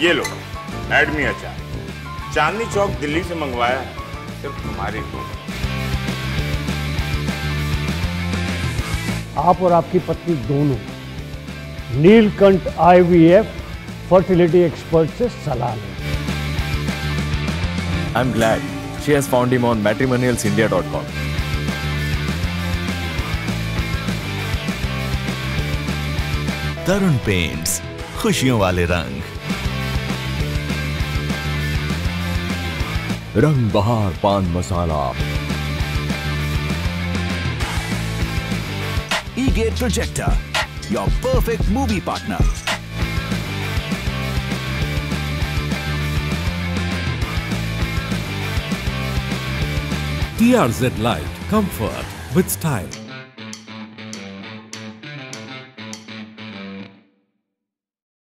ये लो एडमी अचार, चांदनी चौक दिल्ली से मंगवाया है सिर्फ तुम्हारे लिए। आप और आपकी पत्नी दोनों नीलकंठ IVF फर्टिलिटी एक्सपर्ट से सलाह लें। I'm glad she has found him on matrimonialsindia.com. Tarun paints, खुशियों वाले रंग। रंग बहार पान मसाला। E-Gate Projector, your perfect movie partner. TRZ Light, comfort with style.